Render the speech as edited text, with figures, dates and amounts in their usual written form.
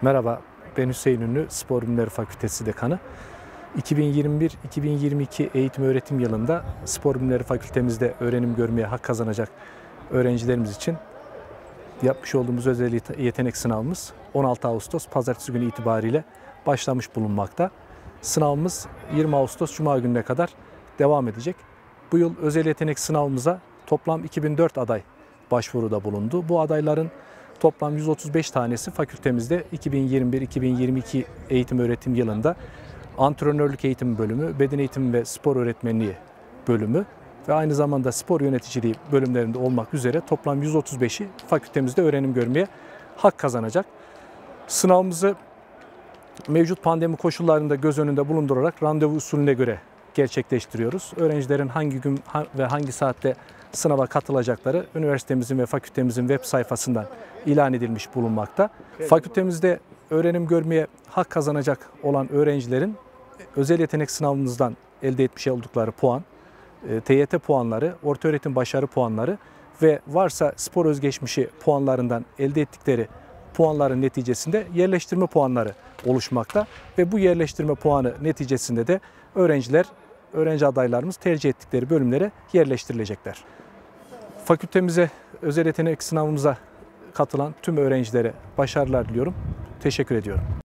Merhaba, ben Hüseyin Ünlü, Spor Bilimleri Fakültesi Dekanı. 2021-2022 eğitim öğretim yılında Spor Bilimleri Fakültemizde öğrenim görmeye hak kazanacak öğrencilerimiz için yapmış olduğumuz özel yetenek sınavımız 16 Ağustos Pazartesi günü itibariyle başlamış bulunmakta. Sınavımız 20 Ağustos Cuma gününe kadar devam edecek. Bu yıl özel yetenek sınavımıza toplam 2004 aday başvuruda bulundu. Bu adayların toplam 135 tanesi fakültemizde 2021-2022 eğitim öğretim yılında antrenörlük eğitim bölümü, beden eğitimi ve spor öğretmenliği bölümü ve aynı zamanda spor yöneticiliği bölümlerinde olmak üzere toplam 135'i fakültemizde öğrenim görmeye hak kazanacak. Sınavımızı mevcut pandemi koşullarında göz önünde bulundurarak randevu usulüne göre gerçekleştiriyoruz. Öğrencilerin hangi gün ve hangi saatte sınava katılacakları üniversitemizin ve fakültemizin web sayfasından ilan edilmiş bulunmakta. Fakültemizde öğrenim görmeye hak kazanacak olan öğrencilerin özel yetenek sınavımızdan elde etmiş oldukları puan, TYT puanları, ortaöğretim başarı puanları ve varsa spor özgeçmişi puanlarından elde ettikleri puanların neticesinde yerleştirme puanları oluşmakta ve bu yerleştirme puanı neticesinde de öğrenci adaylarımız tercih ettikleri bölümlere yerleştirilecekler. Fakültemize, özel yetenek sınavımıza katılan tüm öğrencilere başarılar diliyorum. Teşekkür ediyorum.